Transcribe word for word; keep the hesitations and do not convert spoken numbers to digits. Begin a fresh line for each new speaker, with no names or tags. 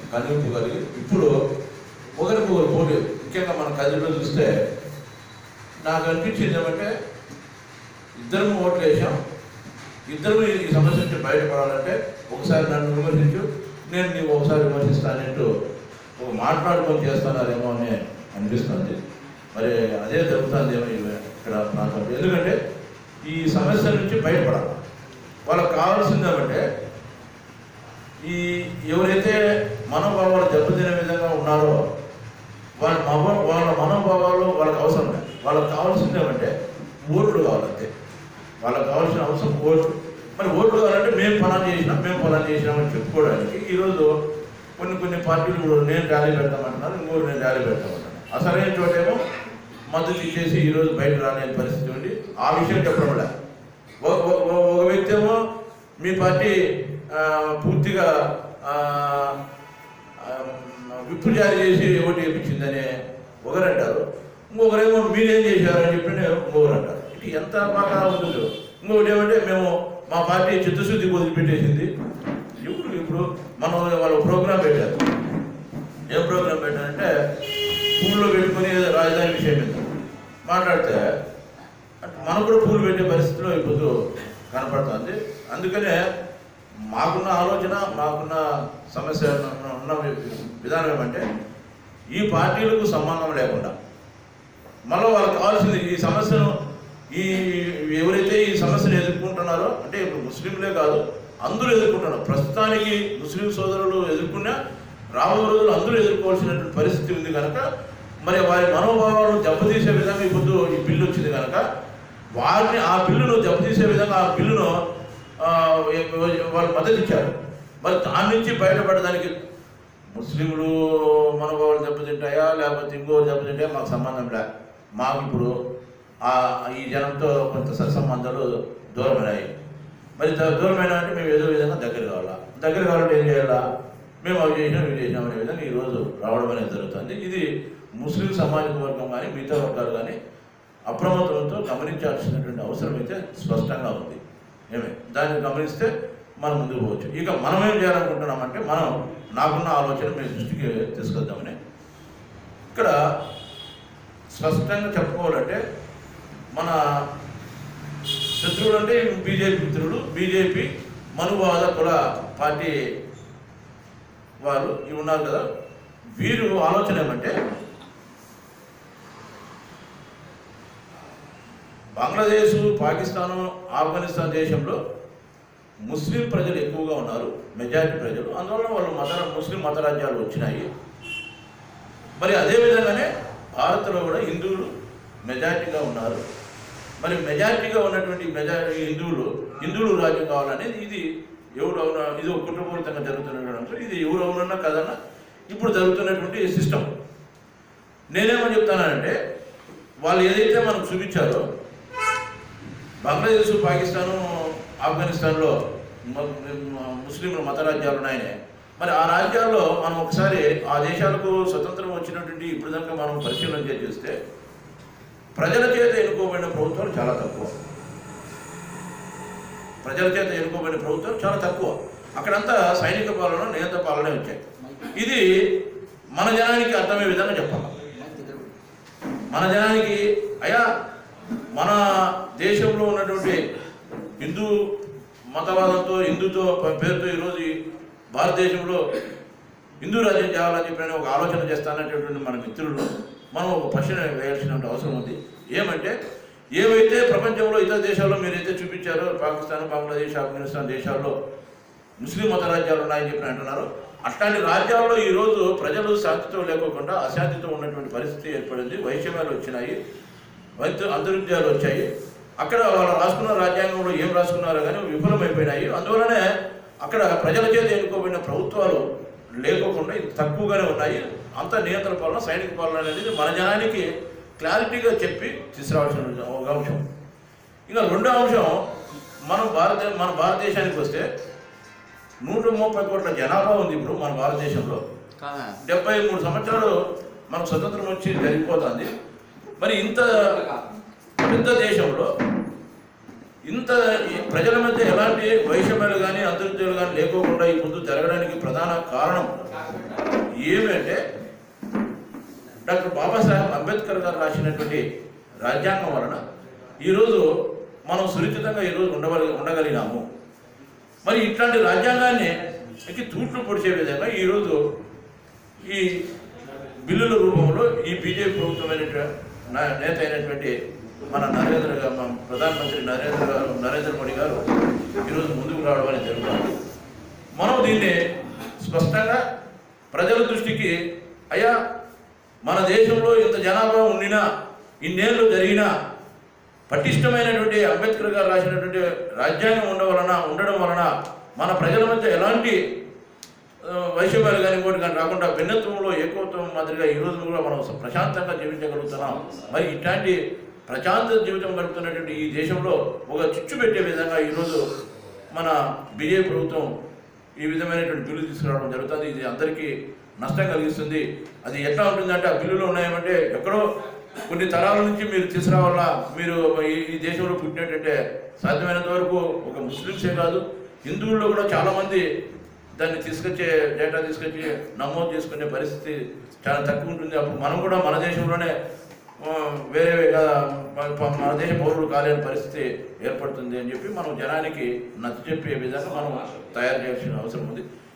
కనువిప్పు కలిగి ఇప్పుడు ఒకరికి ఒకరు పోటీ. ముఖ్యంగా మన కదిలో చూస్తే నాకు అనిపించింది ఏమంటే ఇద్దరు ఓట్లు వేసాం, ఇద్దరు ఈ సమస్య నుంచి బయటపడాలంటే ఒకసారి నన్ను విమర్శించు, నేను నీవు ఒకసారి విమర్శిస్తానంటూ ఒక మాట్లాడుకొని చేస్తున్నారేమో అని అనిపిస్తుంది. మరి అదే జరుగుతుంది ఏమో ఇక్కడ నాకు. ఎందుకంటే ఈ సమస్య నుంచి బయటపడాలి. వాళ్ళకి కావాల్సింది ఏమంటే ఈ ఎవరైతే మనోభావాలు దెబ్బతినే విధంగా ఉన్నారో వాళ్ళ మవ వాళ్ళ మనోభావాలు వాళ్ళకి అవసరం లేదు. వాళ్ళకి కావాల్సింది ఏమంటే ఓట్లు కావాలంతే. వాళ్ళకి కావాల్సిన అవసరం ఓట్లు. మరి ఓట్లు కావాలంటే మేము ఫలానా చేసినాం, మేము ఫలానా చేసినామని చెప్పుకోవడానికి ఈరోజు కొన్ని కొన్ని పార్టీలు కూడా నేను ర్యాలీ పెడతామంటున్నారు, ఇంకోరు నేను ర్యాలీ పెడతామంటున్నారు. అసలైన చోటేమో మద్దతు ఇచ్చేసి ఈరోజు బయట రాలేని పరిస్థితి ఉండి ఆ విషయం చెప్పడం లేదు. ఒక వ్యక్తి ఏమో మీ పార్టీ పూర్తిగా విప్పు జారీ చేసి ఓటు వేయించిందని ఒకరంటారు, ఇంకొకరేమో మీరేం చేశారని చెప్పి ఇంకొకరు అంటారు. ఇది ఎంత బాగా ఉంటుందో. ఇంకొకటి ఏమంటే మేము మా పార్టీ చిత్తశుద్ధి వదిలిపెట్టేసింది. ఇప్పుడు ఇప్పుడు మనం వాళ్ళు ప్రోగ్రాం పెట్టారు. ఏం ప్రోగ్రాం పెట్టారంటే పూల్లో పెట్టుకుని రాజధాని విషయం మీద మాట్లాడితే మనకు కూడా పూలు పెట్టే పరిస్థితిలో ఇప్పుడు కనపడుతుంది. అందుకనే మాకున్న ఆలోచన, మాకున్న సమస్య ఉన్న విధానం ఏమంటే ఈ పార్టీలకు సంబంధం లేకుండా మళ్ళీ వాళ్ళకి కావాల్సింది ఈ సమస్యను ఈ ఎవరైతే ఈ సమస్యను ఎదుర్కొంటున్నారో అంటే ఇప్పుడు ముస్లింలే కాదు అందరూ ఎదుర్కొంటున్నారు. ప్రస్తుతానికి ముస్లిం సోదరులు ఎదుర్కొన్నా రాబోయే రోజులు అందరూ ఎదుర్కోవాల్సినటువంటి పరిస్థితి ఉంది కనుక మరి వారి మనోభావాలను దెబ్బతీసే విధంగా ఇప్పుడు ఈ బిల్లు వచ్చింది కనుక వారిని ఆ బిల్లును దెబ్బతీసే విధంగా ఆ బిల్లును వాళ్ళు మద్దతు ఇచ్చారు. మరి దాని నుంచి బయటపడడానికి ముస్లింలు మనోభావాలు దెబ్బతింటాయా లేకపోతే ఇంకోరు దెబ్బతింటాయా మాకు సంబంధం లే. మాకు ఇప్పుడు ఈ జనంతో కొంత సత్సంబంధాలు దూరమైనాయి. మరి దూరమైన అంటే మేము ఏదో విధంగా దగ్గర కావాలా, దగ్గర కావాలంటే ఏం చేయాలా, మేము అవి చేసినాం ఇవి చేసినాం అనే విధంగా ఈరోజు రావడం అనేది జరుగుతుంది. ఇది ముస్లిం సామాజిక వర్గం కానీ మిగతా వర్గాలు కానీ అప్రమత్తంతో గమనించాల్సినటువంటి అవసరం అయితే స్పష్టంగా ఉంది. ఏమే దాన్ని గమనిస్తే మనం ముందుకు పోవచ్చు. ఇక మనం ఏం చేయాలనుకుంటున్నామంటే మనం నాకున్న ఆలోచన మీ దృష్టికి తీసుకొద్దామని ఇక్కడ స్పష్టంగా చెప్పుకోవాలంటే మన శత్రువులు అంటే బీజేపీ మిత్రులు, బీజేపీ మనువాద కుల పార్టీ వారు ఇవి ఉన్నారు కదా. వీరు ఆలోచన ఏమంటే బంగ్లాదేశ్, పాకిస్తాను, ఆఫ్ఘనిస్తాన్ దేశంలో ముస్లిం ప్రజలు ఎక్కువగా ఉన్నారు, మెజారిటీ ప్రజలు. అందువల్ల వాళ్ళు మత ముస్లిం మత రాజ్యాలు వచ్చినాయి. మరి అదేవిధంగానే భారత్లో కూడా హిందువులు మెజారిటీగా ఉన్నారు. మరి మెజారిటీగా ఉన్నటువంటి మెజారిటీ హిందువులు హిందువులు రాజ్యం కావాలనేది ఇది ఎవరు అవునా ఇది ఒక కుట్రపూరితంగా జరుగుతున్నటువంటి ఇది ఎవరు అవునన్నా కదన్నా ఇప్పుడు జరుగుతున్నటువంటి సిస్టమ్. నేనేమని చెప్తానంటే వాళ్ళు ఏదైతే మనకు చూపించారో బంగ్లాదేశ్, పాకిస్తాను, ఆఫ్ఘనిస్తాన్లో ముస్లింల మత రాజ్యాలు ఉన్నాయని మరి ఆ రాజ్యాల్లో మనం ఒకసారి ఆ దేశాలకు స్వతంత్రం వచ్చినటువంటి ఇప్పుడు దాకా మనం పరిశీలన చేస్తే ప్రజల చేత ఎన్నుకోబడిన ప్రభుత్వాలు చాలా తక్కువ. ప్రజల చేత ఎన్నుకోబడిన ప్రభుత్వాలు చాలా తక్కువ. అక్కడంతా సైనిక పాలన, నియంత్రణ పాలన వచ్చాయి. ఇది మన జనానికి అర్థమయ్యే విధంగా చెప్పాలి. మన జనానికి అయ్యా మన దేశంలో ఉన్నటువంటి హిందూ మతవాదంతో హిందూతో పేరుతో ఈరోజు భారతదేశంలో హిందూ రాజ్యం చేయాలని చెప్పిన ఒక ఆలోచన చేస్తాననేటువంటి మన మిత్రులు మనం ఒక ప్రశ్న వేయాల్సిన అవసరం ఉంది. ఏమంటే ఏవైతే ప్రపంచంలో ఇతర దేశాల్లో మీరైతే చూపించారో పాకిస్తాన్, బంగ్లాదేశ్, ఆఫ్ఘనిస్తాన్ దేశాల్లో ముస్లిం మత రాజ్యాలు ఉన్నాయని చెప్పి అంటున్నారు. అట్లాంటి రాజ్యాల్లో ఈరోజు ప్రజలు శాంతితో లేకోకుండా అశాంతితో ఉన్నటువంటి పరిస్థితి ఏర్పడింది. వైషమ్యాలు వచ్చినాయి, అంతర్యుద్ధాలు వచ్చాయి. అక్కడ వాళ్ళు రాసుకున్న రాజ్యాంగంలో ఏం రాసుకున్నారో కానీ విఫలమైపోయినాయి. అందువలనే అక్కడ ప్రజల చేత ఎన్నుకోబడిన ప్రభుత్వాలు లేకోకుండా తక్కువగానే ఉన్నాయి. అంత నియంత్రణ పాలన, సైనిక పాలన అనేది మన జనానికి క్లారిటీగా చెప్పి తీసుకురావాల్సిన ఒక అంశం. ఇంకా రెండో అంశం, మనం భారత మన భారతదేశానికి వస్తే నూట ముప్పై కోట్ల జనాభా ఉంది ఇప్పుడు మన భారతదేశంలో. డెబ్బై మూడు సంవత్సరాలు మనకు స్వతంత్రం వచ్చి జరిగిపోతుంది. మరి ఇంత పెద్ద దేశంలో ఇంత ప్రజల మధ్య ఎలాంటి వైషమ్యాలు కానీ అంతర్జాలు కానీ లేకోకుండా ఈ ముందు జరగడానికి ప్రధాన కారణం ఏమంటే డాక్టర్ బాబాసాహెబ్ అంబేద్కర్ గారు రాసినటువంటి రాజ్యాంగం వలన ఈరోజు మనం సురక్షితంగా ఈరోజు ఉండగలి ఉండగలిగినాము. మరి ఇట్లాంటి రాజ్యాంగాన్ని ఎక్కి తూట్లు పొడిచే విధంగా ఈరోజు ఈ బిల్లుల రూపంలో ఈ బీజేపీ ప్రభుత్వమైన నేత అయినటువంటి మన నరేంద్ర మన ప్రధానమంత్రి నరేంద్ర గారు నరేంద్ర మోడీ గారు ఈరోజు ముందుకు రావడం అనేది జరుగుతుంది. మనం దీన్ని స్పష్టంగా ప్రజల దృష్టికి అయ్యా మన దేశంలో ఇంత జనాభా ఉండినా ఇన్నేళ్ళు జరిగినా పటిష్టమైనటువంటి అంబేద్కర్ గారు రాసినటువంటి రాజ్యాంగం ఉండవలన ఉండడం వలన మన ప్రజల మధ్య ఎలాంటి వైషమ్యాలు కానీ ఇంకోటి కానీ రాకుండా భిన్నత్వంలో ఏకత్వం మాదిరిగా ఈరోజు కూడా మనం ప్రశాంతంగా జీవించగలుగుతున్నాం. మరి ఇట్లాంటి ప్రశాంత జీవితం గడుపుతున్నటువంటి ఈ దేశంలో ఒక చిచ్చు పెట్టే విధంగా ఈరోజు మన బీజేపీ ప్రభుత్వం ఈ విధమైనటువంటి బిల్లు తీసుకురావడం జరుగుతుంది. ఇది అందరికీ నష్టం కలిగిస్తుంది. అది ఎట్లా ఉంటుందంటే ఆ బిల్లులో ఉన్నాయేమంటే ఎక్కడో కొన్ని తరాల నుంచి మీరు తీసుకురావాలా, మీరు ఈ దేశంలో పుట్టినట్టంటే సాధ్యమైనంత వరకు ఒక ముస్లిమ్సే కాదు హిందువుల్లో కూడా చాలామంది దాన్ని తీసుకొచ్చే డేటా తీసుకొచ్చి నమోదు చేసుకునే పరిస్థితి చాలా తక్కువ ఉంటుంది. అప్పుడు మనం కూడా మన దేశంలోనే వేరే మన దేశ పౌరులు కాలేని పరిస్థితి ఏర్పడుతుంది అని చెప్పి మనం జనానికి నచ్చ చెప్పే విధంగా మనం తయారు చేయాల్సిన అవసరం ఉంది.